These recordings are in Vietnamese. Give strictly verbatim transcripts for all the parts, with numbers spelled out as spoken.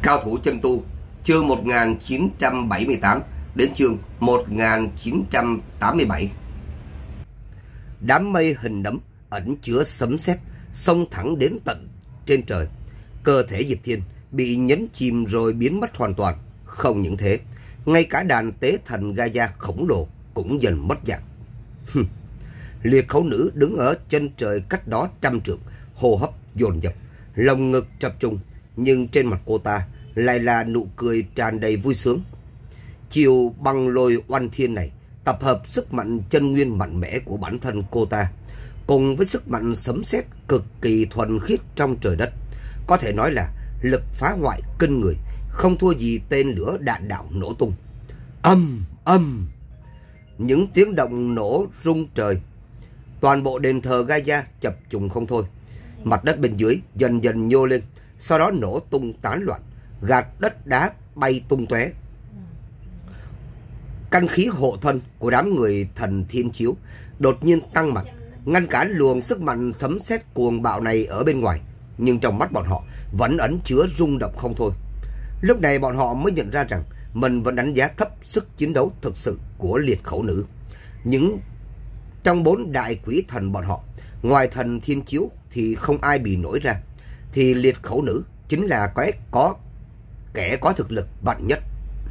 Cao thủ chân tu, chương một nghìn chín trăm bảy mươi tám đến chương một nghìn chín trăm tám mươi bảy. Đám mây hình nấm ẩn chứa sấm sét xông thẳng đến tận trên trời. Cơ thể Diệp Thiên bị nhấn chìm rồi biến mất hoàn toàn. Không những thế, ngay cả đàn tế thần Gaia khổng lồ cũng dần mất dạng. Liệt khẩu nữ đứng ở chân trời cách đó trăm trượng, hô hấp dồn dập, lồng ngực chập trùng, nhưng trên mặt cô ta lại là nụ cười tràn đầy vui sướng. Chiều băng lôi oanh thiên này tập hợp sức mạnh chân nguyên mạnh mẽ của bản thân cô ta cùng với sức mạnh sấm sét cực kỳ thuần khiết trong trời đất, có thể nói là lực phá hoại kinh người, không thua gì tên lửa đạn đạo nổ tung. Âm âm, những tiếng động nổ rung trời. Toàn bộ đền thờ Gaia chập trùng không thôi. Mặt đất bên dưới dần dần nhô lên, sau đó nổ tung tán loạn, gạt đất đá bay tung tóe. Căn khí hộ thân của đám người thần thiên chiếu đột nhiên tăng mạnh, ngăn cản luồng sức mạnh sấm sét cuồng bạo này ở bên ngoài, nhưng trong mắt bọn họ vẫn ẩn chứa rung động không thôi. Lúc này bọn họ mới nhận ra rằng mình vẫn đánh giá thấp sức chiến đấu thực sự của liệt khẩu nữ. Những trong bốn đại quỷ thần bọn họ, ngoài thần thiên chiếu thì không ai bị nổi ra, thì liệt khẩu nữ chính là có, có kẻ có thực lực mạnh nhất.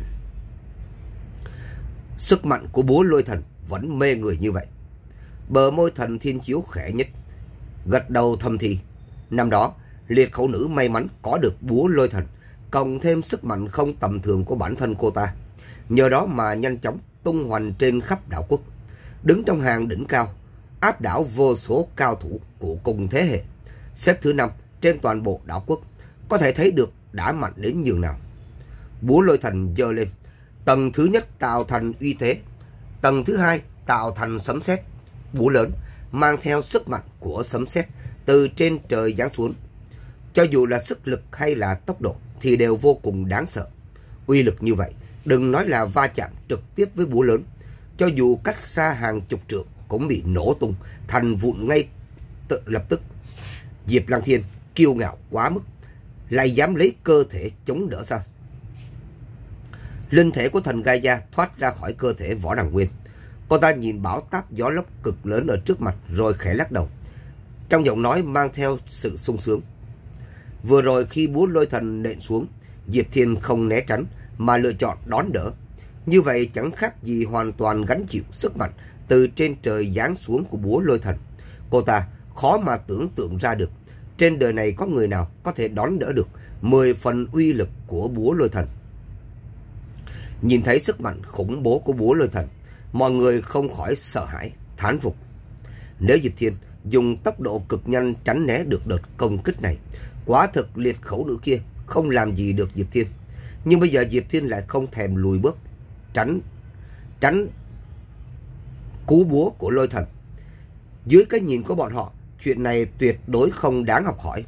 Sức mạnh của búa lôi thần vẫn mê người như vậy. Bờ môi thần thiên chiếu khẽ nhích, gật đầu thầm thì. Năm đó liệt khẩu nữ may mắn có được búa lôi thần, cộng thêm sức mạnh không tầm thường của bản thân cô ta, nhờ đó mà nhanh chóng tung hoành trên khắp đảo quốc, đứng trong hàng đỉnh cao, áp đảo vô số cao thủ của cùng thế hệ, xếp thứ năm trên toàn bộ đảo quốc, có thể thấy được đã mạnh đến nhường nào. Búa lôi thần giơ lên, tầng thứ nhất tạo thành uy thế, tầng thứ hai tạo thành sấm sét. Búa lớn mang theo sức mạnh của sấm sét từ trên trời giáng xuống, cho dù là sức lực hay là tốc độ thì đều vô cùng đáng sợ. Uy lực như vậy, đừng nói là va chạm trực tiếp với búa lớn, cho dù cách xa hàng chục trượng cũng bị nổ tung thành vụn ngay tự lập tức. Diệp Lăng Thiên kiêu ngạo quá mức, lại dám lấy cơ thể chống đỡ sao? Linh thể của thần Gaia thoát ra khỏi cơ thể Võ Đằng Nguyên. Cô ta nhìn bão táp gió lốc cực lớn ở trước mặt rồi khẽ lắc đầu, trong giọng nói mang theo sự sung sướng. Vừa rồi khi búa lôi thần nện xuống, Diệp Thiên không né tránh mà lựa chọn đón đỡ. Như vậy chẳng khác gì hoàn toàn gánh chịu sức mạnh từ trên trời giáng xuống của búa lôi thần. Cô ta khó mà tưởng tượng ra được trên đời này có người nào có thể đón đỡ được mười phần uy lực của búa lôi thần. Nhìn thấy sức mạnh khủng bố của búa lôi thần, mọi người không khỏi sợ hãi, thán phục. Nếu Diệp Thiên dùng tốc độ cực nhanh tránh né được đợt công kích này, quả thực liệt khẩu nữ kia không làm gì được Diệp Thiên. Nhưng bây giờ Diệp Thiên lại không thèm lùi bước, tránh tránh cú búa của lôi thần. Dưới cái nhìn của bọn họ, chuyện này tuyệt đối không đáng học hỏi.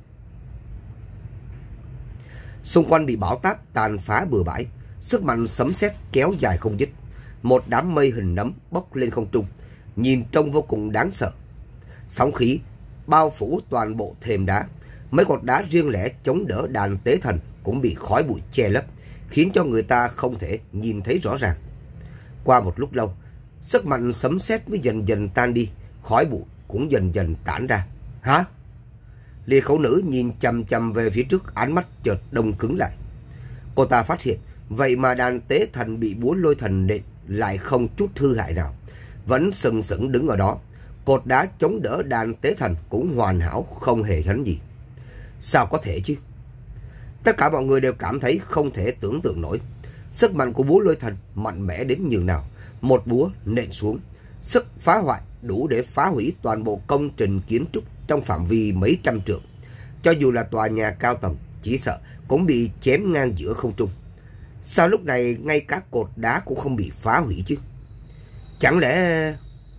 Xung quanh bị bão táp tàn phá bừa bãi, sức mạnh sấm sét kéo dài không dứt. Một đám mây hình nấm bốc lên không trung, nhìn trông vô cùng đáng sợ. Sóng khí bao phủ toàn bộ thềm đá, mấy cột đá riêng lẻ chống đỡ đàn tế thần cũng bị khói bụi che lấp, khiến cho người ta không thể nhìn thấy rõ ràng. Qua một lúc lâu, sức mạnh sấm sét mới dần dần tan đi, khói bụi cũng dần dần tản ra. Hả? Liệt khẩu nữ nhìn chằm chằm về phía trước, ánh mắt chợt đông cứng lại. Cô ta phát hiện vậy mà đàn tế thần bị búa lôi thần nện lại không chút hư hại nào, vẫn sừng sững đứng ở đó. Cột đá chống đỡ đàn tế thần cũng hoàn hảo, không hề hấn gì. Sao có thể chứ? Tất cả mọi người đều cảm thấy không thể tưởng tượng nổi. Sức mạnh của búa lôi thần mạnh mẽ đến nhường nào. Một búa nện xuống, sức phá hoại đủ để phá hủy toàn bộ công trình kiến trúc trong phạm vi mấy trăm trượng. Cho dù là tòa nhà cao tầng, chỉ sợ cũng bị chém ngang giữa không trung. Sao lúc này ngay cả cột đá cũng không bị phá hủy chứ? Chẳng lẽ...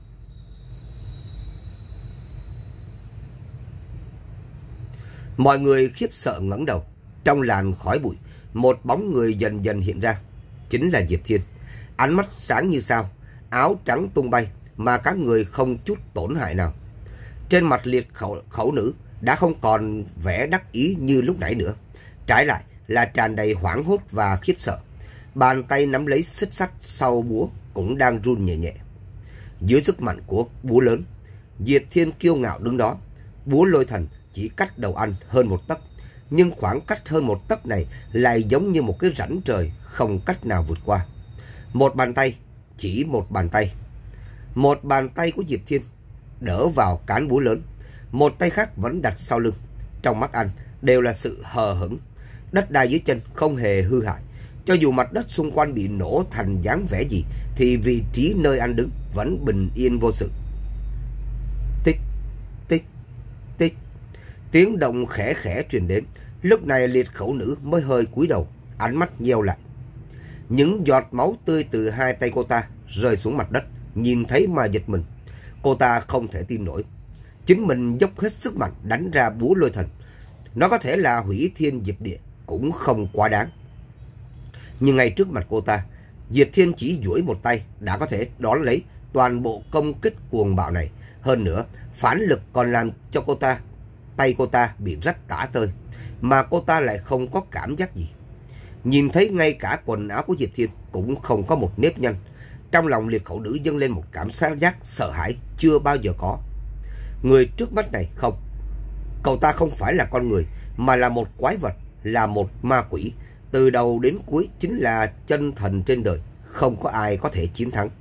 Mọi người khiếp sợ ngẩng đầu. Trong làn khói bụi, một bóng người dần dần hiện ra. Chính là Diệp Thiên. Ánh mắt sáng như sao, áo trắng tung bay mà các người không chút tổn hại nào. Trên mặt liệt khẩu, khẩu nữ đã không còn vẻ đắc ý như lúc nãy nữa. Trái lại là tràn đầy hoảng hốt và khiếp sợ. Bàn tay nắm lấy xích sắt sau búa cũng đang run nhẹ nhẹ. Dưới sức mạnh của búa lớn, Diệt Thiên kiêu ngạo đứng đó. Búa lôi thần chỉ cách đầu anh hơn một tấc, nhưng khoảng cách hơn một tấc này lại giống như một cái rãnh trời không cách nào vượt qua. Một bàn tay, chỉ một bàn tay. Một bàn tay của Diệp Thiên đỡ vào cán búa lớn, một tay khác vẫn đặt sau lưng. Trong mắt anh đều là sự hờ hững. Đất đai dưới chân không hề hư hại. Cho dù mặt đất xung quanh bị nổ thành dáng vẻ gì, thì vị trí nơi anh đứng vẫn bình yên vô sự. Tích, tích, tích. Tiếng động khẽ khẽ truyền đến. Lúc này Liệt Khẩu Nữ mới hơi cúi đầu, ánh mắt nheo lại. Những giọt máu tươi từ hai tay cô ta rơi xuống mặt đất, nhìn thấy mà giật mình. Cô ta không thể tin nổi. Chính mình dốc hết sức mạnh đánh ra búa lôi thần. Nó có thể là hủy thiên diệt địa, cũng không quá đáng. Nhưng ngay trước mặt cô ta, Diệt Thiên chỉ duỗi một tay đã có thể đón lấy toàn bộ công kích cuồng bạo này. Hơn nữa, phản lực còn làm cho cô ta, tay cô ta bị rách tả tơi, mà cô ta lại không có cảm giác gì. Nhìn thấy ngay cả quần áo của Diệp Thiên cũng không có một nếp nhăn. Trong lòng Liệt Khẩu Nữ dâng lên một cảm giác sợ hãi chưa bao giờ có. Người trước mắt này không, cậu ta không phải là con người, mà là một quái vật, là một ma quỷ. Từ đầu đến cuối chính là chân thần trên đời, không có ai có thể chiến thắng.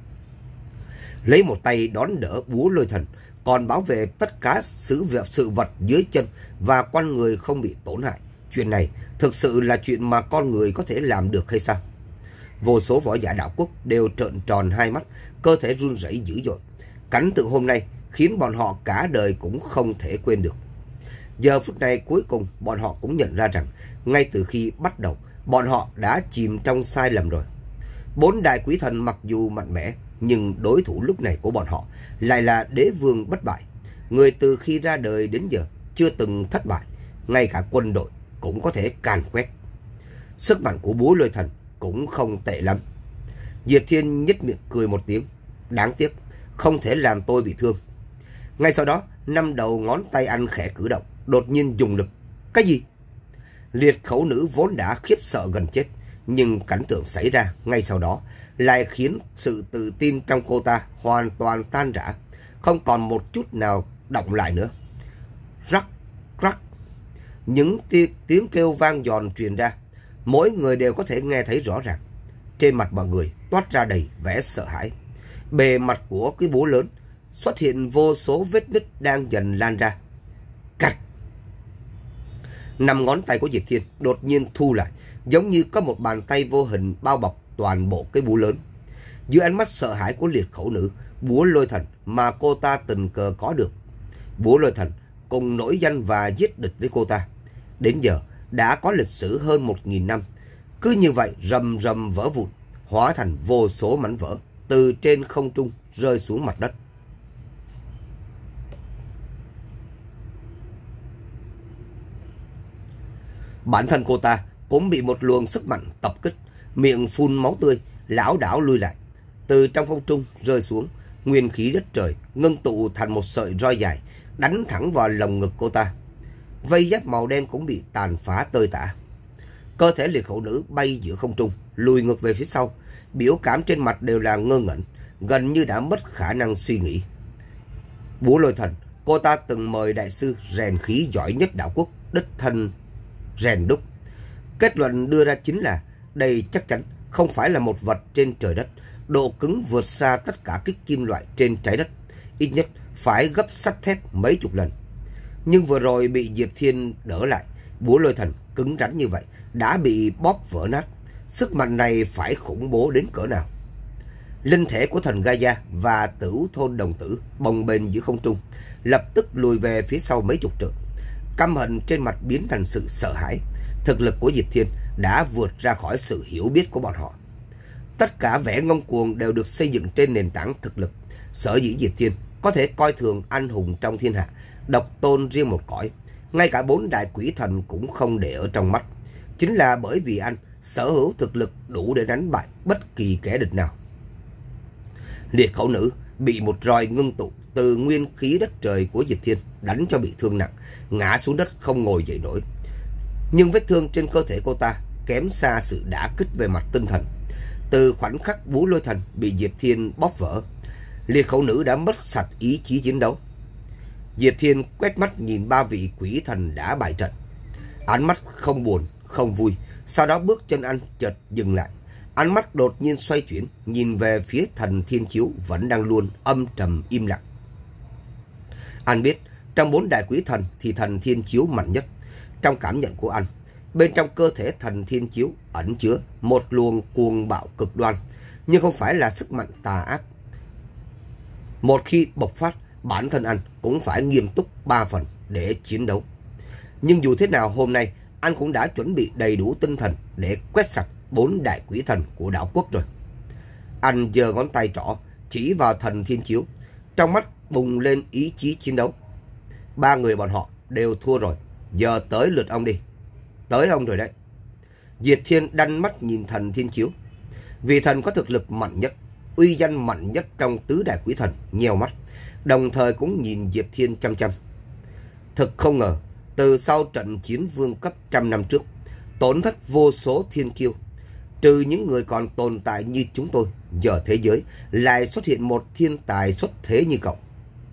Lấy một tay đón đỡ búa lôi thần, còn bảo vệ tất cả sự việc sự vật dưới chân và con người không bị tổn hại. Chuyện này thực sự là chuyện mà con người có thể làm được hay sao? Vô số võ giả đạo quốc đều trợn tròn hai mắt, cơ thể run rẩy dữ dội. Cảnh tượng hôm nay khiến bọn họ cả đời cũng không thể quên được. Giờ phút này cuối cùng bọn họ cũng nhận ra rằng ngay từ khi bắt đầu bọn họ đã chìm trong sai lầm rồi. Bốn đại quý thần mặc dù mạnh mẽ, nhưng đối thủ lúc này của bọn họ lại là đế vương bất bại. Người từ khi ra đời đến giờ chưa từng thất bại, ngay cả quân đội cũng có thể càn quét. Sức mạnh của búa lôi thần cũng không tệ lắm. Diệt Thiên nhếch miệng cười một tiếng. Đáng tiếc, không thể làm tôi bị thương. Ngay sau đó, năm đầu ngón tay anh khẽ cử động, đột nhiên dùng lực. Cái gì? Liệt Khẩu Nữ vốn đã khiếp sợ gần chết, nhưng cảnh tượng xảy ra ngay sau đó lại khiến sự tự tin trong cô ta hoàn toàn tan rã, không còn một chút nào động lại nữa. Rắc, rắc. Những tiếng kêu vang giòn truyền ra, mỗi người đều có thể nghe thấy rõ ràng. Trên mặt mọi người toát ra đầy vẻ sợ hãi. Bề mặt của cái búa lớn xuất hiện vô số vết nứt đang dần lan ra. Cạch. Năm ngón tay của Diệp Thiên đột nhiên thu lại, giống như có một bàn tay vô hình bao bọc toàn bộ cái búa lớn. Dưới ánh mắt sợ hãi của Liệt Khẩu Nữ, búa lôi thần mà cô ta tình cờ có được, búa lôi thần cùng nổi danh và giết địch với cô ta, đến giờ đã có lịch sử hơn một nghìn năm. Cứ như vậy rầm rầm vỡ vụn, hóa thành vô số mảnh vỡ từ trên không trung rơi xuống mặt đất. Bản thân cô ta cũng bị một luồng sức mạnh tập kích, miệng phun máu tươi, lảo đảo lui lại. Từ trong không trung rơi xuống, nguyên khí đất trời ngưng tụ thành một sợi roi dài, đánh thẳng vào lồng ngực cô ta. Vây giáp màu đen cũng bị tàn phá tơi tả. Cơ thể Liệt Khẩu Nữ bay giữa không trung, lùi ngược về phía sau, biểu cảm trên mặt đều là ngơ ngẩn, gần như đã mất khả năng suy nghĩ. Búa lôi thần, cô ta từng mời đại sư rèn khí giỏi nhất đạo quốc đích thân rèn đúc. Kết luận đưa ra chính là đây chắc chắn không phải là một vật trên trời đất, độ cứng vượt xa tất cả các kim loại trên trái đất, ít nhất phải gấp sắt thép mấy chục lần. Nhưng vừa rồi bị Diệp Thiên đỡ lại, búa lôi thần cứng rắn như vậy đã bị bóp vỡ nát. Sức mạnh này phải khủng bố đến cỡ nào? Linh thể của thần Gaia và Tửu Thôn Đồng Tử bồng bềnh giữa không trung, lập tức lùi về phía sau mấy chục trượng. Căm hận trên mặt biến thành sự sợ hãi. Thực lực của Diệp Thiên đã vượt ra khỏi sự hiểu biết của bọn họ. Tất cả vẻ ngông cuồng đều được xây dựng trên nền tảng thực lực. Sở dĩ Diệp Thiên có thể coi thường anh hùng trong thiên hạ, độc tôn riêng một cõi, ngay cả bốn đại quỷ thần cũng không để ở trong mắt, chính là bởi vì anh sở hữu thực lực đủ để đánh bại bất kỳ kẻ địch nào. Liệt Khẩu Nữ bị một roi ngưng tụ từ nguyên khí đất trời của Diệp Thiên đánh cho bị thương nặng, ngã xuống đất không ngồi dậy nổi. Nhưng vết thương trên cơ thể cô ta kém xa sự đả kích về mặt tinh thần. Từ khoảnh khắc Búa Lôi Thần bị Diệp Thiên bóp vỡ, liệt khẩu nữ đã mất sạch ý chí chiến đấu. Diệp Thiên quét mắt nhìn ba vị quỷ thần đã bại trận, ánh mắt không buồn, không vui. Sau đó bước chân anh chợt dừng lại, ánh mắt đột nhiên xoay chuyển, nhìn về phía Thần Thiên Chiếu vẫn đang luôn âm trầm im lặng. Anh biết, trong bốn đại quỷ thần thì Thần Thiên Chiếu mạnh nhất. Trong cảm nhận của anh, bên trong cơ thể Thần Thiên Chiếu ẩn chứa một luồng cuồng bạo cực đoan, nhưng không phải là sức mạnh tà ác. Một khi bộc phát, bản thân anh cũng phải nghiêm túc ba phần để chiến đấu. Nhưng dù thế nào, hôm nay anh cũng đã chuẩn bị đầy đủ tinh thần để quét sạch bốn đại quỷ thần của đảo quốc rồi. Anh giơ ngón tay trỏ chỉ vào Thần Thiên Chiếu, trong mắt bùng lên ý chí chiến đấu. Ba người bọn họ đều thua rồi, giờ tới lượt ông đi. Tới ông rồi đấy. Diệp Thiên đanh mắt nhìn Thần Thiên Chiếu. Vì thần có thực lực mạnh nhất, uy danh mạnh nhất trong tứ đại quỷ thần, nheo mắt, đồng thời cũng nhìn Diệp Thiên chăm chăm. Thực không ngờ, từ sau trận chiến vương cấp trăm năm trước, tổn thất vô số thiên kiêu, trừ những người còn tồn tại như chúng tôi, giờ thế giới lại xuất hiện một thiên tài xuất thế như cậu.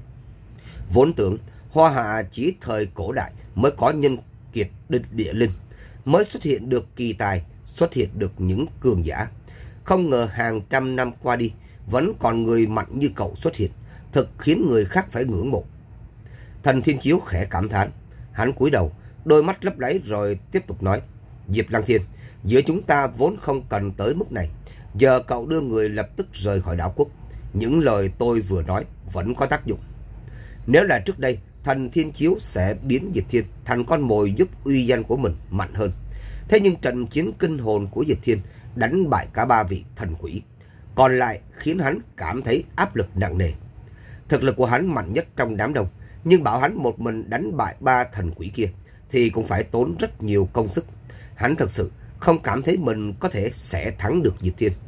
Vốn tưởng Hoa Hạ chỉ thời cổ đại mới có nhân kiệt địa linh, mới xuất hiện được kỳ tài, xuất hiện được những cường giả. Không ngờ hàng trăm năm qua đi, vẫn còn người mạnh như cậu xuất hiện, thực khiến người khác phải ngưỡng mộ. Thần Thiên Chiếu khẽ cảm thán, hắn cúi đầu, đôi mắt lấp láy rồi tiếp tục nói: Diệp Lăng Thiên, giữa chúng ta vốn không cần tới mức này, giờ cậu đưa người lập tức rời khỏi đảo quốc, những lời tôi vừa nói vẫn có tác dụng. Nếu là trước đây, Thần Thiên Chiếu sẽ biến Diệp Thiên thành con mồi giúp uy danh của mình mạnh hơn. Thế nhưng trận chiến kinh hồn của Diệp Thiên đánh bại cả ba vị thần quỷ, còn lại khiến hắn cảm thấy áp lực nặng nề. Thực lực của hắn mạnh nhất trong đám đông, nhưng bảo hắn một mình đánh bại ba thần quỷ kia thì cũng phải tốn rất nhiều công sức. Hắn thật sự không cảm thấy mình có thể sẽ thắng được Diệp Thiên.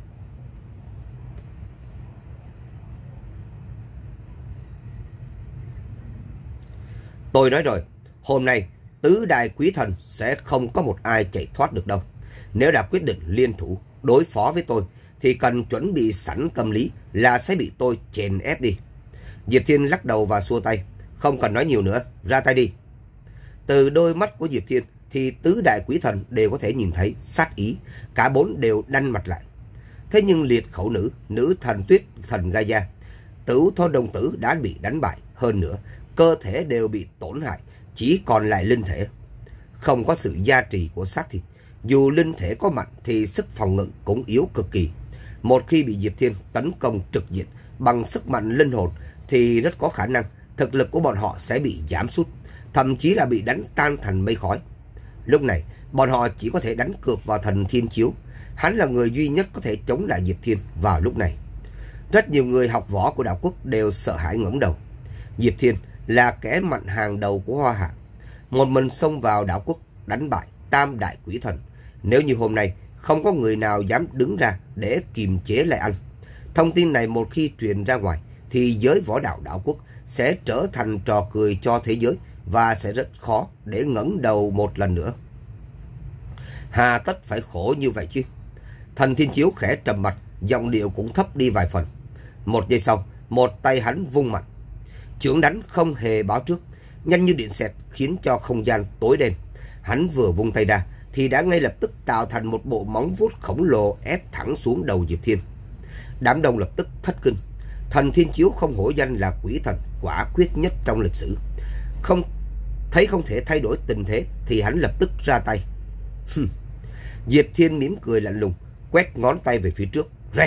Tôi nói rồi, hôm nay tứ đại quý thần sẽ không có một ai chạy thoát được đâu. Nếu đã quyết định liên thủ đối phó với tôi thì cần chuẩn bị sẵn tâm lý là sẽ bị tôi chèn ép đi. Diệp Thiên lắc đầu và xua tay. Không cần nói nhiều nữa, ra tay đi. Từ đôi mắt của Diệp Thiên thì tứ đại quỷ thần đều có thể nhìn thấy sát ý, cả bốn đều đanh mặt lại. Thế nhưng liệt khẩu nữ, nữ thần tuyết, thần Gaia, Tửu Thôn Đồng Tử đã bị đánh bại, hơn nữa cơ thể đều bị tổn hại, chỉ còn lại linh thể. Không có sự gia trì của xác thịt, dù linh thể có mạnh thì sức phòng ngự cũng yếu cực kỳ. Một khi bị Diệp Thiên tấn công trực diện bằng sức mạnh linh hồn thì rất có khả năng thực lực của bọn họ sẽ bị giảm sút, thậm chí là bị đánh tan thành mây khói. Lúc này, bọn họ chỉ có thể đánh cược vào Thần Thiên Chiếu. Hắn là người duy nhất có thể chống lại Diệp Thiên vào lúc này. Rất nhiều người học võ của đảo quốc đều sợ hãi ngẩng đầu. Diệp Thiên là kẻ mạnh hàng đầu của Hoa Hạ, một mình xông vào đảo quốc đánh bại tam đại quỷ thần. Nếu như hôm nay không có người nào dám đứng ra để kiềm chế lại anh, thông tin này một khi truyền ra ngoài thì giới võ đạo đảo quốc sẽ trở thành trò cười cho thế giới và sẽ rất khó để ngẩng đầu một lần nữa. Hà tất phải khổ như vậy chứ? Thần Thiên Chiếu khẽ trầm mặt, giọng điệu cũng thấp đi vài phần. Một giây sau, một tay hắn vung mạnh, chưởng đánh không hề báo trước, nhanh như điện xẹt khiến cho không gian tối đen. Hắn vừa vung tay ra thì đã ngay lập tức tạo thành một bộ móng vuốt khổng lồ ép thẳng xuống đầu Diệp Thiên. Đám đông lập tức thất kinh. Thần Thiên Chiếu không hổ danh là quỷ thần quả quyết nhất trong lịch sử. Không thấy không thể thay đổi tình thế thì hắn lập tức ra tay. Diệp Thiên mỉm cười lạnh lùng, quét ngón tay về phía trước, rẹt.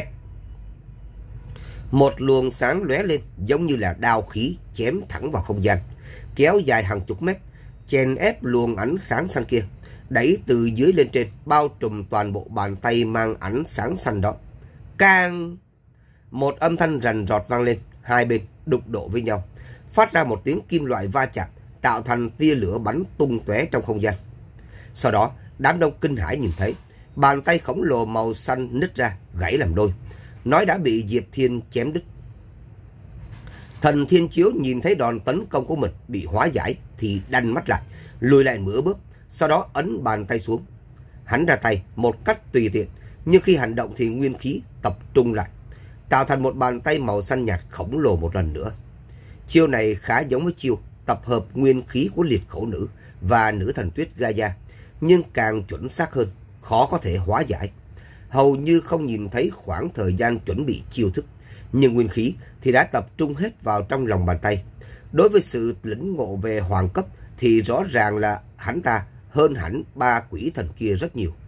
Một luồng sáng lóe lên giống như là đao khí chém thẳng vào không gian, kéo dài hàng chục mét, chèn ép luồng ánh sáng xanh kia, đẩy từ dưới lên trên, bao trùm toàn bộ bàn tay mang ánh sáng xanh đó. Cang! Một âm thanh rành rọt vang lên, hai bên đụng độ với nhau, phát ra một tiếng kim loại va chạm, tạo thành tia lửa bắn tung tóe trong không gian. Sau đó, đám đông kinh hãi nhìn thấy bàn tay khổng lồ màu xanh nứt ra, gãy làm đôi, nói đã bị Diệp Thiên chém đứt. Thần Thiên Chiếu nhìn thấy đòn tấn công của mình bị hóa giải thì đanh mắt lại, lùi lại nửa bước, sau đó ấn bàn tay xuống. Hắn ra tay một cách tùy tiện, nhưng khi hành động thì nguyên khí tập trung lại, tạo thành một bàn tay màu xanh nhạt khổng lồ một lần nữa. Chiêu này khá giống với chiêu tập hợp nguyên khí của liệt khẩu nữ và nữ thần tuyết Gaia, nhưng càng chuẩn xác hơn, khó có thể hóa giải. Hầu như không nhìn thấy khoảng thời gian chuẩn bị chiêu thức, nhưng nguyên khí thì đã tập trung hết vào trong lòng bàn tay. Đối với sự lĩnh ngộ về hoàng cấp thì rõ ràng là hắn ta hơn hẳn ba quỷ thần kia rất nhiều.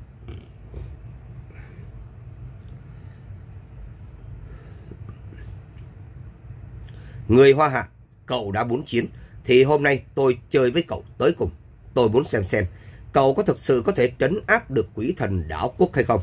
Người Hoa Hạ, cậu đã muốn chiến, thì hôm nay tôi chơi với cậu tới cùng. Tôi muốn xem xem cậu có thực sự có thể trấn áp được quỷ thần đảo quốc hay không.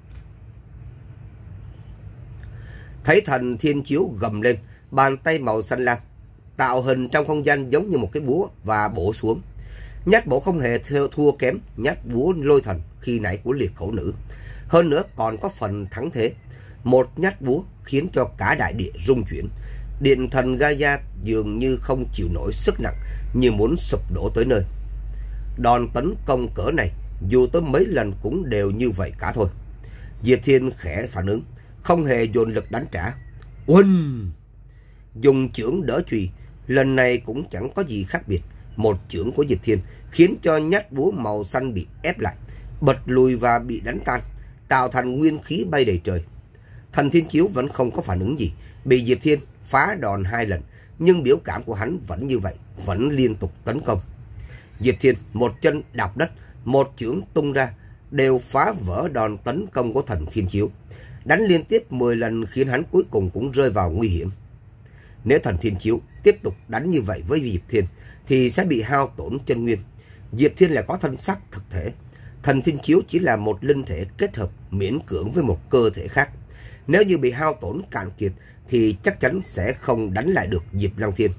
Thấy thần Thiên Chiếu gầm lên, bàn tay màu xanh lam tạo hình trong không gian giống như một cái búa và bổ xuống. Nhát bổ không hề thua kém nhát búa lôi thần khi nãy của liệt khẩu nữ, hơn nữa còn có phần thắng thế. Một nhát búa khiến cho cả đại địa rung chuyển. Điện thần Gaia dường như không chịu nổi sức nặng, như muốn sụp đổ tới nơi. Đòn tấn công cỡ này dù tới mấy lần cũng đều như vậy cả thôi. Diệp Thiên khẽ phản ứng, không hề dồn lực đánh trả. Uỳnh! Dùng chưởng đỡ chùy, lần này cũng chẳng có gì khác biệt. Một chưởng của Diệp Thiên khiến cho nhát búa màu xanh bị ép lại, bật lùi và bị đánh tan, tạo thành nguyên khí bay đầy trời. Thần Thiên Chiếu vẫn không có phản ứng gì, bị Diệp Thiên phá đòn hai lần, nhưng biểu cảm của hắn vẫn như vậy, vẫn liên tục tấn công. Diệp Thiên một chân đạp đất, một chưởng tung ra, đều phá vỡ đòn tấn công của thần Thiên Chiếu. Đánh liên tiếp mười lần khiến hắn cuối cùng cũng rơi vào nguy hiểm. Nếu thần Thiên Chiếu tiếp tục đánh như vậy với Diệp Thiên thì sẽ bị hao tổn chân nguyên. Diệp Thiên lại có thân xác thực thể, thần Thiên Chiếu chỉ là một linh thể kết hợp miễn cưỡng với một cơ thể khác. Nếu như bị hao tổn cạn kiệt thì chắc chắn sẽ không đánh lại được Diệp Lăng Thiên.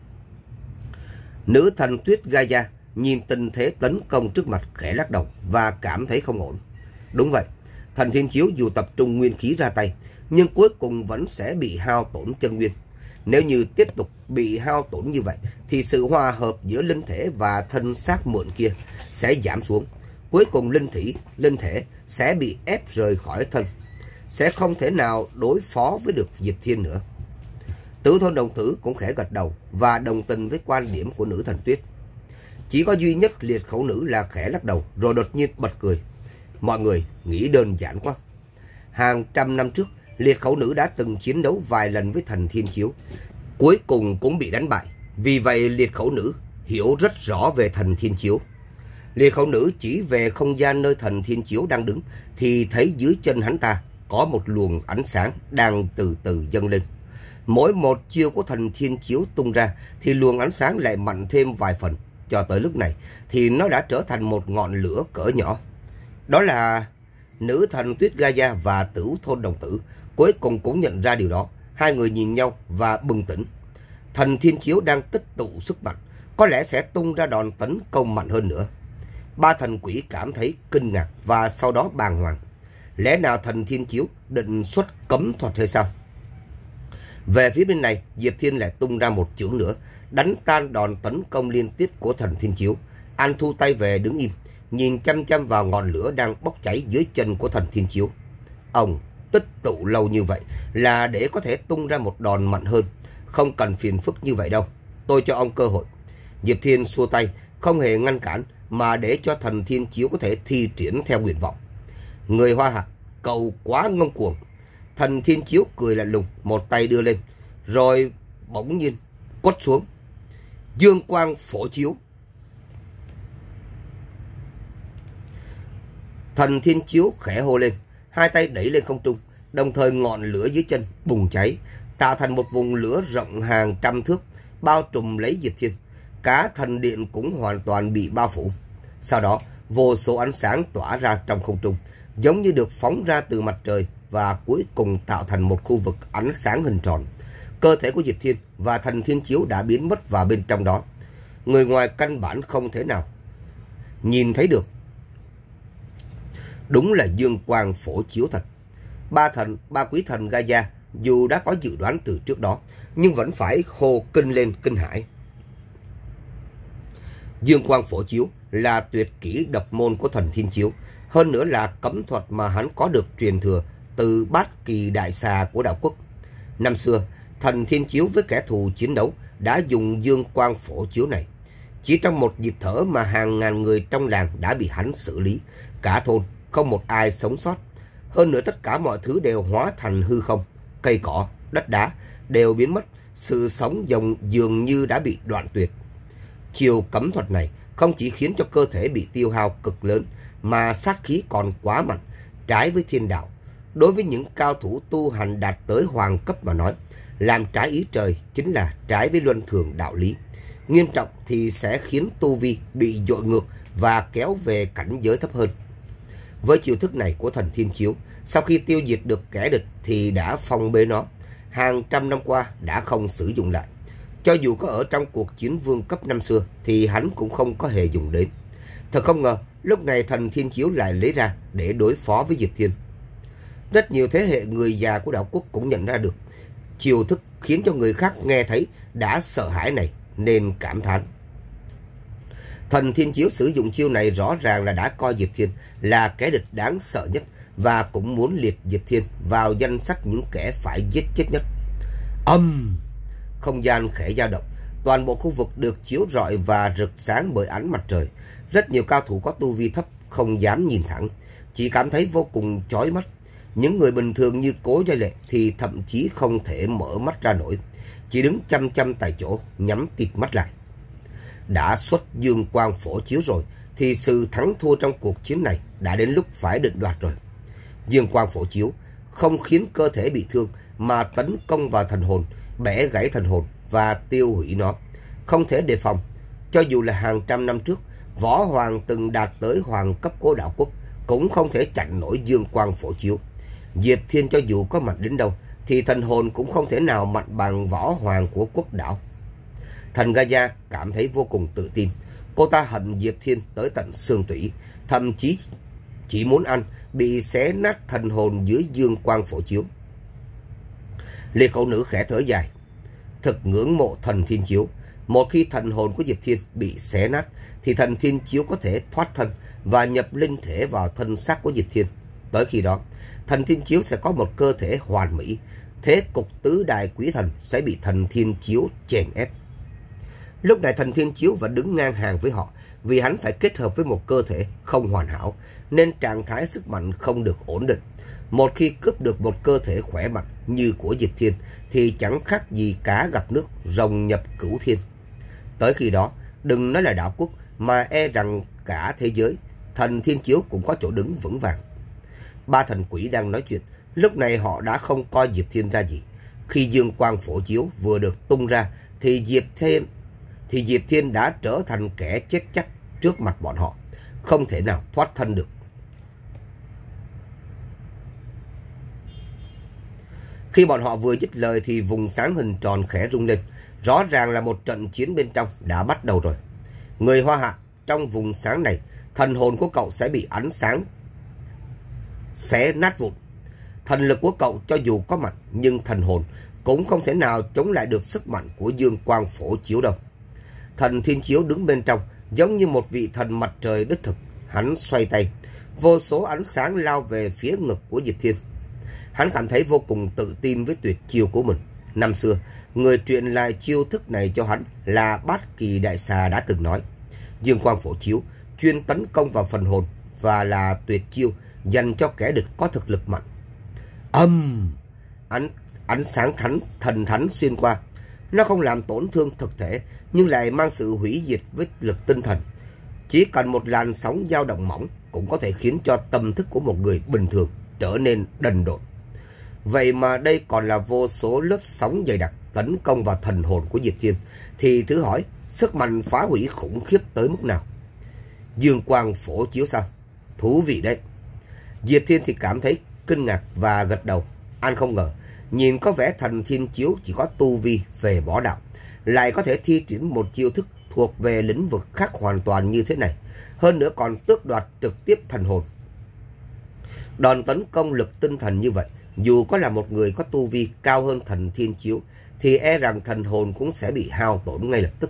Nữ thần tuyết Gaia nhìn tình thế tấn công trước mặt khẽ lắc đầu và cảm thấy không ổn. Đúng vậy, thần Thiên Chiếu dù tập trung nguyên khí ra tay, nhưng cuối cùng vẫn sẽ bị hao tổn chân nguyên. Nếu như tiếp tục bị hao tổn như vậy thì sự hòa hợp giữa linh thể và thân xác mượn kia sẽ giảm xuống. Cuối cùng linh thể, linh thể sẽ bị ép rời khỏi thân, sẽ không thể nào đối phó với được Diệp Thiên nữa. Tử Thôn Đồng Tử cũng khẽ gật đầu và đồng tình với quan điểm của nữ thần tuyết. Chỉ có duy nhất liệt khẩu nữ là khẽ lắc đầu rồi đột nhiên bật cười. Mọi người nghĩ đơn giản quá. Hàng trăm năm trước, liệt khẩu nữ đã từng chiến đấu vài lần với thần Thiên Chiếu, cuối cùng cũng bị đánh bại. Vì vậy liệt khẩu nữ hiểu rất rõ về thần Thiên Chiếu. Liệt khẩu nữ chỉ về không gian nơi thần Thiên Chiếu đang đứng thì thấy dưới chân hắn ta có một luồng ánh sáng đang từ từ dâng lên. Mỗi một chiêu của thần Thiên Chiếu tung ra thì luồng ánh sáng lại mạnh thêm vài phần. Cho tới lúc này thì nó đã trở thành một ngọn lửa cỡ nhỏ. Đó là nữ thần tuyết Gaia và Tử Thôn Đồng Tử cuối cùng cũng nhận ra điều đó. Hai người nhìn nhau và bừng tỉnh. Thần Thiên Chiếu đang tích tụ sức mạnh, có lẽ sẽ tung ra đòn tấn công mạnh hơn nữa. Ba thần quỷ cảm thấy kinh ngạc và sau đó bàng hoàng. Lẽ nào thần Thiên Chiếu định xuất cấm thuật hay sao? Về phía bên này, Diệp Thiên lại tung ra một chưởng nữa, đánh tan đòn tấn công liên tiếp của thần Thiên Chiếu. Anh thu tay về đứng im, nhìn chăm chăm vào ngọn lửa đang bốc cháy dưới chân của thần Thiên Chiếu. Ông tích tụ lâu như vậy là để có thể tung ra một đòn mạnh hơn, không cần phiền phức như vậy đâu. Tôi cho ông cơ hội. Diệp Thiên xua tay, không hề ngăn cản mà để cho thần Thiên Chiếu có thể thi triển theo nguyện vọng. Người Hoa Hạ, cậu quá ngông cuồng. Thần Thiên Chiếu cười lạnh lùng, một tay đưa lên, rồi bỗng nhiên quất xuống. Dương quang phổ chiếu. Thần Thiên Chiếu khẽ hô lên, hai tay đẩy lên không trung, đồng thời ngọn lửa dưới chân bùng cháy, tạo thành một vùng lửa rộng hàng trăm thước, bao trùm lấy Diệp Thiên. Cả thần điện cũng hoàn toàn bị bao phủ. Sau đó, vô số ánh sáng tỏa ra trong không trung, giống như được phóng ra từ mặt trời, và cuối cùng tạo thành một khu vực ánh sáng hình tròn. Cơ thể của Diệp Thiên và thần Thiên Chiếu đã biến mất vào bên trong đó. Người ngoài căn bản không thể nào nhìn thấy được. Đúng là dương quang phổ chiếu thật. Ba thần, ba quý thần Gaia dù đã có dự đoán từ trước đó, nhưng vẫn phải hô kinh lên kinh hãi. Dương quang phổ chiếu là tuyệt kỹ độc môn của thần Thiên Chiếu, hơn nữa là cấm thuật mà hắn có được truyền thừa từ bát kỳ đại xà của đạo quốc. Năm xưa, thần Thiên Chiếu với kẻ thù chiến đấu đã dùng dương quang phổ chiếu này. Chỉ trong một nhịp thở mà hàng ngàn người trong làng đã bị hắn xử lý. Cả thôn, không một ai sống sót. Hơn nữa tất cả mọi thứ đều hóa thành hư không. Cây cỏ, đất đá đều biến mất. Sự sống dòng dường như đã bị đoạn tuyệt. Chiều cấm thuật này không chỉ khiến cho cơ thể bị tiêu hao cực lớn, mà sát khí còn quá mạnh, trái với thiên đạo. Đối với những cao thủ tu hành đạt tới hoàng cấp mà nói, làm trái ý trời chính là trái với luân thường đạo lý. Nghiêm trọng thì sẽ khiến tu vi bị dội ngược và kéo về cảnh giới thấp hơn. Với chiêu thức này của thần Thiên Chiếu, sau khi tiêu diệt được kẻ địch thì đã phong bế nó. Hàng trăm năm qua đã không sử dụng lại. Cho dù có ở trong cuộc chiến vương cấp năm xưa thì hắn cũng không có hề dùng đến. Thật không ngờ, lúc này thần Thiên Chiếu lại lấy ra để đối phó với Diệp Thiên. Rất nhiều thế hệ người già của đạo quốc cũng nhận ra được chiêu thức khiến cho người khác nghe thấy đã sợ hãi này nên cảm thán. Thần Thiên Chiếu sử dụng chiêu này rõ ràng là đã coi Diệp Thiên là kẻ địch đáng sợ nhất và cũng muốn liệt Diệp Thiên vào danh sách những kẻ phải giết chết nhất. Âm! Không gian khẽ dao động, toàn bộ khu vực được chiếu rọi và rực sáng bởi ánh mặt trời. Rất nhiều cao thủ có tu vi thấp không dám nhìn thẳng, chỉ cảm thấy vô cùng chói mắt. Những người bình thường như Cố Giai Lệ thì thậm chí không thể mở mắt ra nổi, chỉ đứng chăm chăm tại chỗ, nhắm tịt mắt lại. Đã xuất dương quang phổ chiếu rồi, thì sự thắng thua trong cuộc chiến này đã đến lúc phải định đoạt rồi. Dương quang phổ chiếu không khiến cơ thể bị thương, mà tấn công vào thần hồn, bẻ gãy thần hồn và tiêu hủy nó. Không thể đề phòng. Cho dù là hàng trăm năm trước, võ hoàng từng đạt tới hoàng cấp của đạo quốc, cũng không thể chặn nổi dương quang phổ chiếu. Diệp Thiên cho dù có mạnh đến đâu, thì thần hồn cũng không thể nào mạnh bằng võ hoàng của quốc đảo. Thần Gaia cảm thấy vô cùng tự tin. Cô ta hận Diệp Thiên tới tận xương tủy, thậm chí chỉ muốn ăn bị xé nát thần hồn dưới dương quang phổ chiếu. Liệt Hậu Nữ khẽ thở dài. Thật ngưỡng mộ thần Thiên Chiếu. Một khi thần hồn của Diệp Thiên bị xé nát, thì thần Thiên Chiếu có thể thoát thân và nhập linh thể vào thân xác của Diệp Thiên. Tới khi đó, thần Thiên Chiếu sẽ có một cơ thể hoàn mỹ. Thế cục tứ đại quý thần sẽ bị thần Thiên Chiếu chèn ép. Lúc này thần Thiên Chiếu vẫn đứng ngang hàng với họ, vì hắn phải kết hợp với một cơ thể không hoàn hảo, nên trạng thái sức mạnh không được ổn định. Một khi cướp được một cơ thể khỏe mạnh như của Diệp Thiên, thì chẳng khác gì cá gặp nước, rồng nhập cửu thiên. Tới khi đó, đừng nói là đạo quốc, mà e rằng cả thế giới, thần Thiên Chiếu cũng có chỗ đứng vững vàng. Ba thần quỷ đang nói chuyện, lúc này họ đã không coi Diệp Thiên ra gì. Khi dương quang phổ chiếu vừa được tung ra, thì Diệp Thiên thì Diệp Thiên đã trở thành kẻ chết chắc trước mặt bọn họ, không thể nào thoát thân được. Khi bọn họ vừa dứt lời thì vùng sáng hình tròn khẽ rung lên. Rõ ràng là một trận chiến bên trong đã bắt đầu rồi. Người Hoa Hạ, trong vùng sáng này, thần hồn của cậu sẽ bị ánh sáng xé nát vụn. Thần lực của cậu cho dù có mạnh, nhưng thần hồn cũng không thể nào chống lại được sức mạnh của dương quang phổ chiếu đâu. Thần Thiên Chiếu đứng bên trong, giống như một vị thần mặt trời đích thực. Hắn xoay tay, vô số ánh sáng lao về phía ngực của Diệp Thiên. Hắn cảm thấy vô cùng tự tin với tuyệt chiêu của mình. Năm xưa, người truyền lại chiêu thức này cho hắn là Bát Kỳ Đại Xà đã từng nói. Dương quang phổ chiếu chuyên tấn công vào phần hồn và là tuyệt chiêu dành cho kẻ địch có thực lực mạnh. Âm! Ánh, ánh sáng thánh, thần thánh xuyên qua. Nó không làm tổn thương thực thể, nhưng lại mang sự hủy diệt với lực tinh thần. Chỉ cần một làn sóng dao động mỏng cũng có thể khiến cho tâm thức của một người bình thường trở nên đần độn. Vậy mà đây còn là vô số lớp sóng dày đặc tấn công vào thần hồn của Diệp Thiên, thì thử hỏi sức mạnh phá hủy khủng khiếp tới mức nào. Dương quang phổ chiếu sao? Thú vị đấy. Diệp Thiên thì cảm thấy kinh ngạc và gật đầu. Anh không ngờ, nhìn có vẻ thần Thiên Chiếu chỉ có tu vi về võ đạo, lại có thể thi triển một chiêu thức thuộc về lĩnh vực khác hoàn toàn như thế này. Hơn nữa còn tước đoạt trực tiếp thần hồn. Đòn tấn công lực tinh thần như vậy, dù có là một người có tu vi cao hơn thần Thiên Chiếu, thì e rằng thần hồn cũng sẽ bị hao tổn ngay lập tức.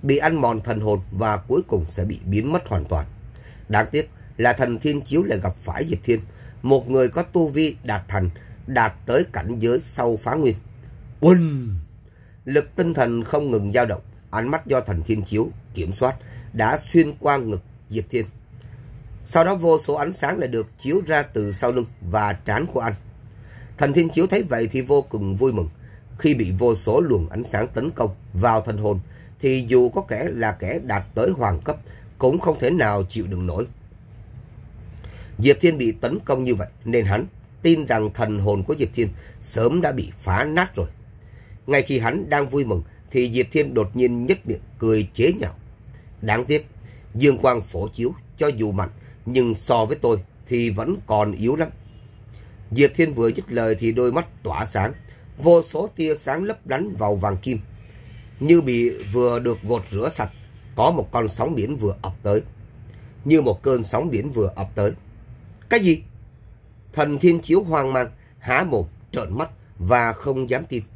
bị ăn mòn thần hồn và cuối cùng sẽ bị biến mất hoàn toàn. Đáng tiếc là thần Thiên Chiếu lại gặp phải Diệp Thiên, một người có tu vi đạt thành, đạt tới cảnh giới sau phá nguyên. Uân! Lực tinh thần không ngừng dao động, ánh mắt do thần Thiên Chiếu kiểm soát đã xuyên qua ngực Diệp Thiên. Sau đó vô số ánh sáng lại được chiếu ra từ sau lưng và trán của anh. Thần Thiên Chiếu thấy vậy thì vô cùng vui mừng. Khi bị vô số luồng ánh sáng tấn công vào thần hồn thì dù có kẻ là kẻ đạt tới hoàng cấp cũng không thể nào chịu đựng nổi. Diệp Thiên bị tấn công như vậy nên hắn tin rằng thần hồn của Diệp Thiên sớm đã bị phá nát rồi. Ngay khi hắn đang vui mừng thì Diệp Thiên đột nhiên nhếch miệng cười chế nhạo. Đáng tiếc, dương quang phổ chiếu cho dù mạnh nhưng so với tôi thì vẫn còn yếu lắm. Diệp Thiên vừa dứt lời thì đôi mắt tỏa sáng, vô số tia sáng lấp lánh vào vàng kim. Như bị vừa được gột rửa sạch, có một con sóng biển vừa ập tới. Như một cơn sóng biển vừa ập tới. Cái gì? Thần Thiên Chiếu hoang mang, há mồm, trợn mắt và không dám tin.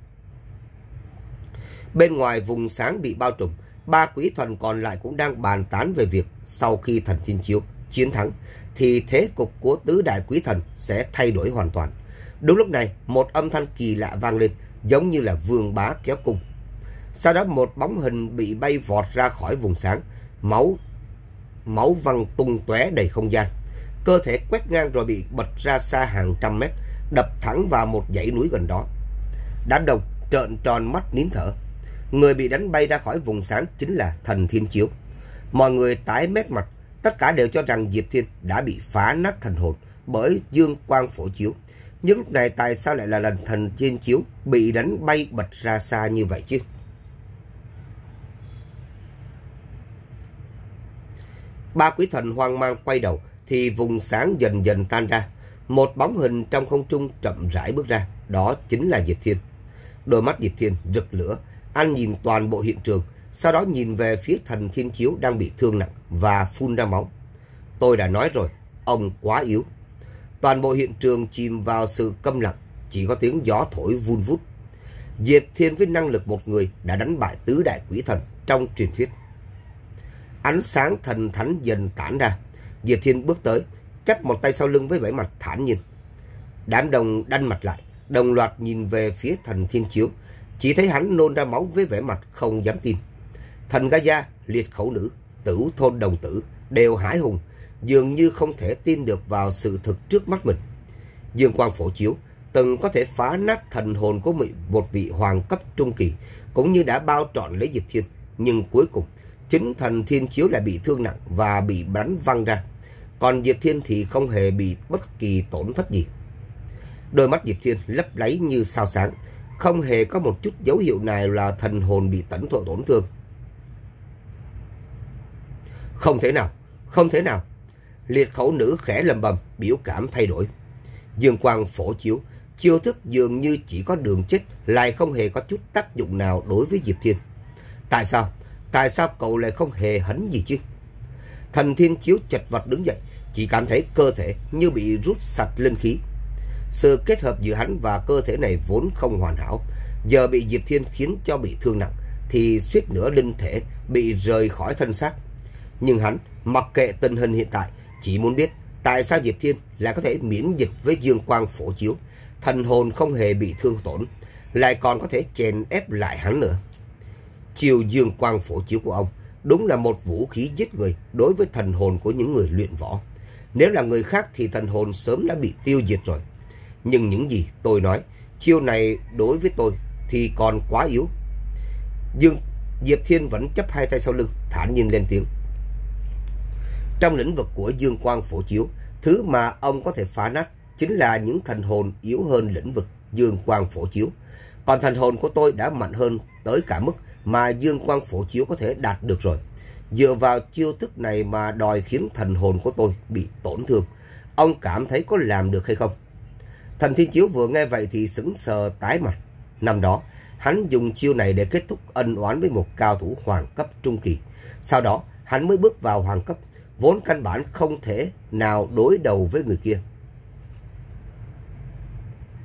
Bên ngoài vùng sáng bị bao trùm, ba quý thần còn lại cũng đang bàn tán về việc sau khi thần Thiên Chiếu chiến thắng thì thế cục của tứ đại quý thần sẽ thay đổi hoàn toàn. Đúng lúc này, một âm thanh kỳ lạ vang lên, giống như là vương bá kéo cung. Sau đó một bóng hình bị bay vọt ra khỏi vùng sáng, máu máu văng tung tóe đầy không gian. Cơ thể quét ngang rồi bị bật ra xa hàng trăm mét, đập thẳng vào một dãy núi gần đó. Đám đông trợn tròn mắt nín thở. Người bị đánh bay ra khỏi vùng sáng chính là thần Thiên Chiếu. Mọi người tái mét mặt, tất cả đều cho rằng Diệp Thiên đã bị phá nát thần hồn bởi dương quang phổ chiếu. Nhưng lúc này tại sao lại là lần thần Thiên Chiếu bị đánh bay bật ra xa như vậy chứ? Ba quý thần hoang mang quay đầu thì vùng sáng dần dần tan ra. Một bóng hình trong không trung chậm rãi bước ra, đó chính là Diệp Thiên. Đôi mắt Diệp Thiên rực lửa, anh nhìn toàn bộ hiện trường, sau đó nhìn về phía thần Thiên Chiếu đang bị thương nặng và phun ra máu. Tôi đã nói rồi, ông quá yếu. Toàn bộ hiện trường chìm vào sự câm lặng, chỉ có tiếng gió thổi vun vút. Diệp Thiên với năng lực một người đã đánh bại tứ đại quỷ thần trong truyền thuyết. Ánh sáng thần thánh dần tản ra. Diệp Thiên bước tới, chắp một tay sau lưng với vẻ mặt thản nhiên. Đám đông đanh mặt lại, đồng loạt nhìn về phía thần Thiên Chiếu. Chỉ thấy hắn nôn ra máu với vẻ mặt không dám tin. Thần Gaia, liệt khẩu nữ, Tửu Thôn Đồng Tử đều hãi hùng, dường như không thể tin được vào sự thực trước mắt mình. Dương quang phổ chiếu từng có thể phá nát thần hồn của một vị hoàng cấp trung kỳ, cũng như đã bao trọn lấy Diệp Thiên, nhưng cuối cùng chính thần Thiên Chiếu lại bị thương nặng và bị bắn văng ra, còn Diệp Thiên thì không hề bị bất kỳ tổn thất gì. Đôi mắt Diệp Thiên lấp láy như sao sáng, không hề có một chút dấu hiệu nào là thần hồn bị tổn thọ tổn thương. Không thể nào, không thể nào. Liệt khẩu nữ khẽ lầm bầm, biểu cảm thay đổi. Dương quang phổ chiếu, chiêu thức dường như chỉ có đường chết, lại không hề có chút tác dụng nào đối với Diệp Thiên. Tại sao? Tại sao cậu lại không hề hấn gì chứ? Thần Thiên Chiếu chật vật đứng dậy, chỉ cảm thấy cơ thể như bị rút sạch linh khí. Sự kết hợp giữa hắn và cơ thể này vốn không hoàn hảo, giờ bị Diệp Thiên khiến cho bị thương nặng, thì suýt nữa linh thể bị rời khỏi thân xác. Nhưng hắn mặc kệ tình hình hiện tại, chỉ muốn biết tại sao Diệp Thiên lại có thể miễn dịch với dương quang phổ chiếu, thần hồn không hề bị thương tổn, lại còn có thể chèn ép lại hắn nữa. Chiều dương quang phổ chiếu của ông đúng là một vũ khí giết người đối với thần hồn của những người luyện võ. Nếu là người khác thì thần hồn sớm đã bị tiêu diệt rồi. Nhưng những gì tôi nói, chiêu này đối với tôi thì còn quá yếu. Dương Diệp Thiên vẫn chắp hai tay sau lưng, thản nhiên lên tiếng. Trong lĩnh vực của dương quang phổ chiếu, thứ mà ông có thể phá nát chính là những thần hồn yếu hơn lĩnh vực dương quang phổ chiếu. Còn thần hồn của tôi đã mạnh hơn tới cả mức mà dương quang phổ chiếu có thể đạt được rồi. Dựa vào chiêu thức này mà đòi khiến thần hồn của tôi bị tổn thương, ông cảm thấy có làm được hay không? Thần Thiên Chiếu vừa nghe vậy thì sững sờ tái mặt. Năm đó, hắn dùng chiêu này để kết thúc ân oán với một cao thủ hoàng cấp trung kỳ. Sau đó, hắn mới bước vào hoàng cấp, vốn căn bản không thể nào đối đầu với người kia.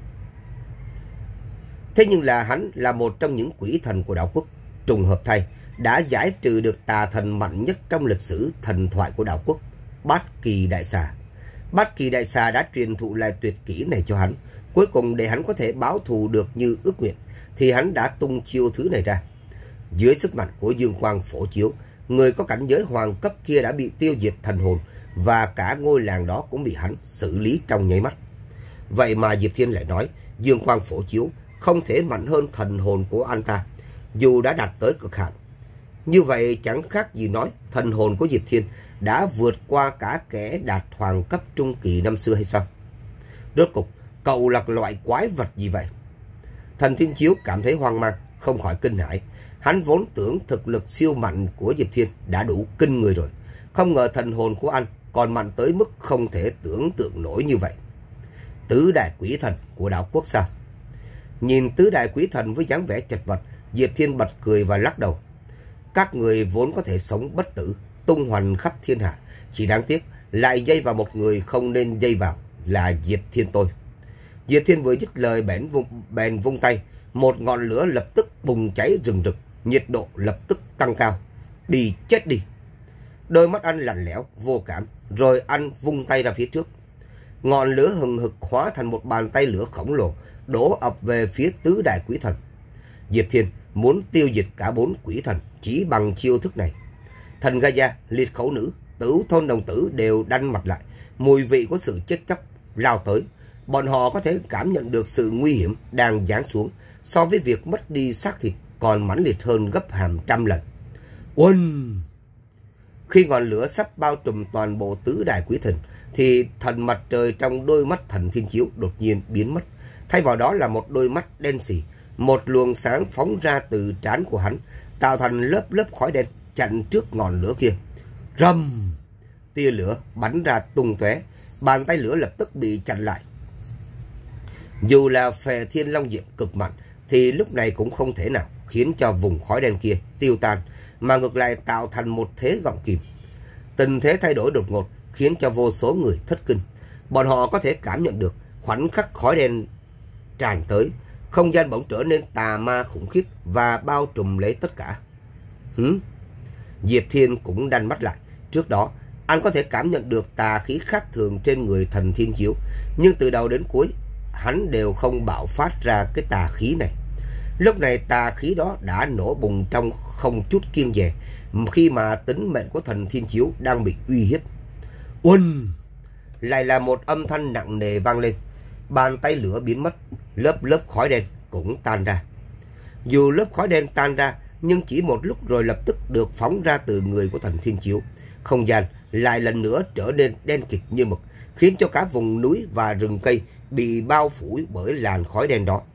Thế nhưng là hắn là một trong những quỷ thần của đạo quốc. Trùng hợp thay, đã giải trừ được tà thần mạnh nhất trong lịch sử thần thoại của đảo quốc, Bát Kỳ Đại Xà. Bát Kỳ Đại Xà đã truyền thụ lại tuyệt kỹ này cho hắn. Cuối cùng để hắn có thể báo thù được như ước nguyện, thì hắn đã tung chiêu thứ này ra. Dưới sức mạnh của dương quang phổ chiếu, người có cảnh giới hoàng cấp kia đã bị tiêu diệt thần hồn, và cả ngôi làng đó cũng bị hắn xử lý trong nháy mắt. Vậy mà Diệp Thiên lại nói dương quang phổ chiếu không thể mạnh hơn thần hồn của anh ta, dù đã đạt tới cực hạn. Như vậy chẳng khác gì nói thần hồn của Diệp Thiên đã vượt qua cả kẻ đạt hoàng cấp trung kỳ năm xưa hay sao? Rốt cục cậu là loại quái vật gì vậy? Thần Thiên Chiếu cảm thấy hoang mang, không khỏi kinh hãi. Hắn vốn tưởng thực lực siêu mạnh của Diệp Thiên đã đủ kinh người rồi, không ngờ thần hồn của anh còn mạnh tới mức không thể tưởng tượng nổi như vậy. Tứ đại quỷ thần của đảo quốc sao? Nhìn tứ đại quỷ thần với dáng vẻ chật vật, Diệp Thiên bật cười và lắc đầu. Các người vốn có thể sống bất tử, tung hoành khắp thiên hạ, chỉ đáng tiếc lại dây vào một người không nên dây vào, là Diệp Thiên tôi. Diệp Thiên vừa dứt lời bèn vung, bèn vung tay, một ngọn lửa lập tức bùng cháy rừng rực, nhiệt độ lập tức tăng cao. Đi chết đi! Đôi mắt anh lạnh lẽo vô cảm, rồi anh vung tay ra phía trước. Ngọn lửa hừng hực hóa thành một bàn tay lửa khổng lồ, đổ ập về phía tứ đại quỷ thần. Diệp Thiên muốn tiêu diệt cả bốn quỷ thần chỉ bằng chiêu thức này. Thần Gaia, Liệt Khẩu Nữ, Tửu Thôn Đồng Tử đều đanh mặt lại, mùi vị của sự chết chóc lao tới. Bọn họ có thể cảm nhận được sự nguy hiểm đang giáng xuống, so với việc mất đi xác thịt còn mãnh liệt hơn gấp hàng trăm lần. Uân! Khi ngọn lửa sắp bao trùm toàn bộ tứ đại quỷ thần, thì thần mặt trời trong đôi mắt Thần Thiên Chiếu đột nhiên biến mất. Thay vào đó là một đôi mắt đen sì, một luồng sáng phóng ra từ trán của hắn, tạo thành lớp lớp khói đen chặn trước ngọn lửa kia. Rầm! Tia lửa bắn ra tung tóe, bàn tay lửa lập tức bị chặn lại. Dù là Phệ Thiên Long Diệm cực mạnh, thì lúc này cũng không thể nào khiến cho vùng khói đen kia tiêu tan, mà ngược lại tạo thành một thế gọng kìm. Tình thế thay đổi đột ngột khiến cho vô số người thất kinh. Bọn họ có thể cảm nhận được khoảnh khắc khói đen tràn tới, không gian bỗng trở nên tà ma khủng khiếp và bao trùm lấy tất cả. Hứ? Diệp Thiên cũng đanh mắt lại. Trước đó anh có thể cảm nhận được tà khí khác thường trên người Thần Thiên Chiếu, nhưng từ đầu đến cuối hắn đều không bạo phát ra cái tà khí này. Lúc này tà khí đó đã nổ bùng trong không chút kiêng dè, khi mà tính mệnh của Thần Thiên Chiếu đang bị uy hiếp. Uân! Lại là một âm thanh nặng nề vang lên. Bàn tay lửa biến mất, lớp lớp khói đen cũng tan ra. Dù lớp khói đen tan ra, nhưng chỉ một lúc rồi lập tức được phóng ra từ người của Thần Thiên Chiếu. Không gian lại lần nữa trở nên đen kịt như mực, khiến cho cả vùng núi và rừng cây bị bao phủ bởi làn khói đen đó.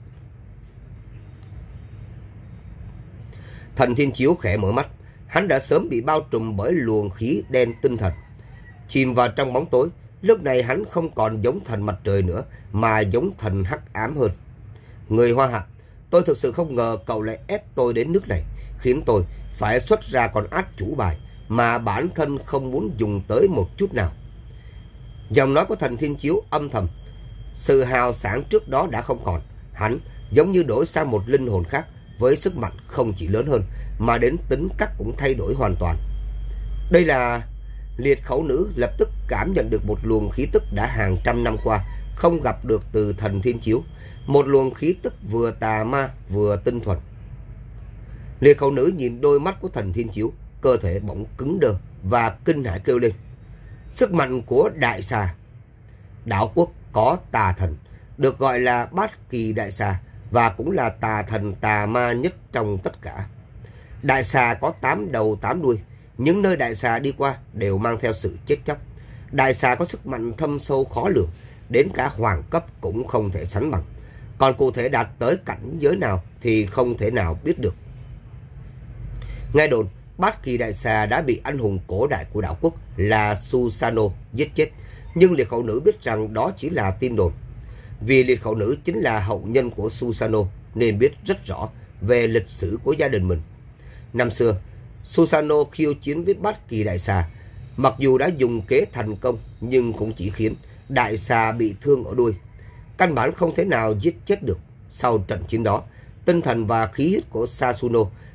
Thần Thiên Chiếu khẽ mở mắt, hắn đã sớm bị bao trùm bởi luồng khí đen tinh thần. Chìm vào trong bóng tối, lúc này hắn không còn giống thần mặt trời nữa, mà giống thần hắc ám hơn. Người Hoa Hạ, tôi thực sự không ngờ cậu lại ép tôi đến nước này, khiến tôi phải xuất ra con át chủ bài mà bản thân không muốn dùng tới một chút nào. Giọng nói của Thần Thiên Chiếu âm thầm. Sự hào sảng trước đó đã không còn. Hắn giống như đổi sang một linh hồn khác, với sức mạnh không chỉ lớn hơn, mà đến tính cách cũng thay đổi hoàn toàn. Đây là... Liệt Khẩu Nữ lập tức cảm nhận được một luồng khí tức đã hàng trăm năm qua không gặp được từ Thần Thiên Chiếu. Một luồng khí tức vừa tà ma vừa tinh thuần. Liệt Khẩu Nữ nhìn đôi mắt của Thần Thiên Chiếu, cơ thể bỗng cứng đơ và kinh hãi kêu lên. Sức mạnh của Đại Xà! Đảo quốc có tà thần, được gọi là Bát Kỳ Đại Xà, và cũng là tà thần tà ma nhất trong tất cả. Đại xà có tám đầu tám đuôi, những nơi đại xà đi qua đều mang theo sự chết chóc. Đại xà có sức mạnh thâm sâu khó lường, đến cả hoàng cấp cũng không thể sánh bằng. Còn cụ thể đạt tới cảnh giới nào thì không thể nào biết được. Nghe đồn, Bát Kỳ Đại Xà đã bị anh hùng cổ đại của đảo quốc là Susano giết chết, nhưng Liệt Khẩu Nữ biết rằng đó chỉ là tin đồn. Vì Liệt Khẩu Nữ chính là hậu nhân của Susano nên biết rất rõ về lịch sử của gia đình mình. Năm xưa, Susano khiêu chiến với Bát Kỳ Đại Xà. Mặc dù đã dùng kế thành công nhưng cũng chỉ khiến Đại Xà bị thương ở đuôi, căn bản không thể nào giết chết được. Sau trận chiến đó, tinh thần và khí huyết của Sasuno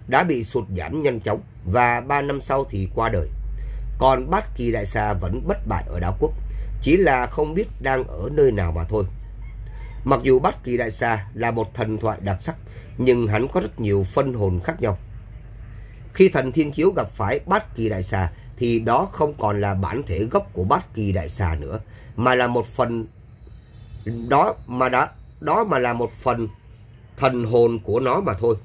đã bị sụt giảm nhanh chóng và ba năm sau thì qua đời. Còn Bát Kỳ Đại Xà vẫn bất bại ở Đao Quốc, chỉ là không biết đang ở nơi nào mà thôi. Mặc dù Bát Kỳ Đại Xà là một thần thoại đặc sắc, nhưng hắn có rất nhiều phân hồn khác nhau. Khi thần Thiên Chiếu gặp phải Bát Kỳ Đại Xà thì đó không còn là bản thể gốc của Bát Kỳ Đại Xà nữa, mà là một phần đó mà đã đó mà là một phần thần hồn của nó mà thôi.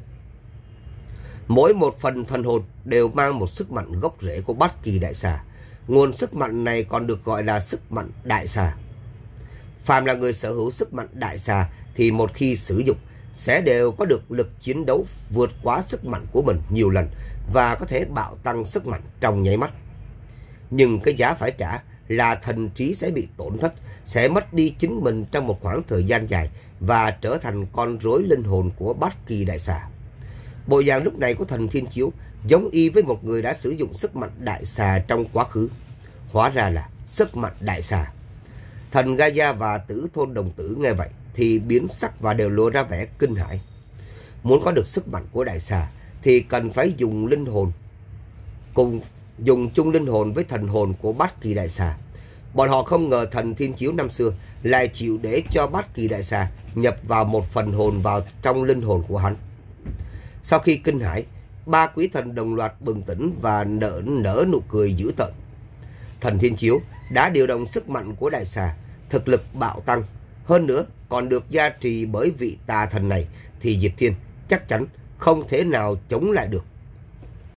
Mỗi một phần thần hồn đều mang một sức mạnh gốc rễ của Bát Kỳ Đại Xà. Nguồn sức mạnh này còn được gọi là sức mạnh Đại Xà. Phàm là người sở hữu sức mạnh Đại Xà thì một khi sử dụng sẽ đều có được lực chiến đấu vượt quá sức mạnh của mình nhiều lần và có thể bạo tăng sức mạnh trong nháy mắt. Nhưng cái giá phải trả là thần trí sẽ bị tổn thất, sẽ mất đi chính mình trong một khoảng thời gian dài và trở thành con rối linh hồn của Bát Kỳ Đại Xà. Bộ dạng lúc này của thần Thiên Chiếu giống y với một người đã sử dụng sức mạnh Đại Xà trong quá khứ. Hóa ra là sức mạnh Đại Xà. Thần Gaia và Tử Thôn Đồng Tử nghe vậy thì biến sắc và đều lộ ra vẻ kinh hãi. Muốn có được sức mạnh của Đại Xà thì cần phải dùng linh hồn cùng dùng chung linh hồn với thần hồn của Bát Kỳ Đại Xà. Bọn họ không ngờ thần Thiên Chiếu năm xưa lại chịu để cho Bát Kỳ Đại Xà nhập vào một phần hồn vào trong linh hồn của hắn. Sau khi kinh hãi, ba quý thần đồng loạt bừng tỉnh và nở nở nụ cười dữ tợn. Thần Thiên Chiếu đã điều động sức mạnh của Đại Xà, thực lực bạo tăng, hơn nữa còn được gia trì bởi vị tà thần này thì Diệp Thiên chắc chắn không thể nào chống lại được.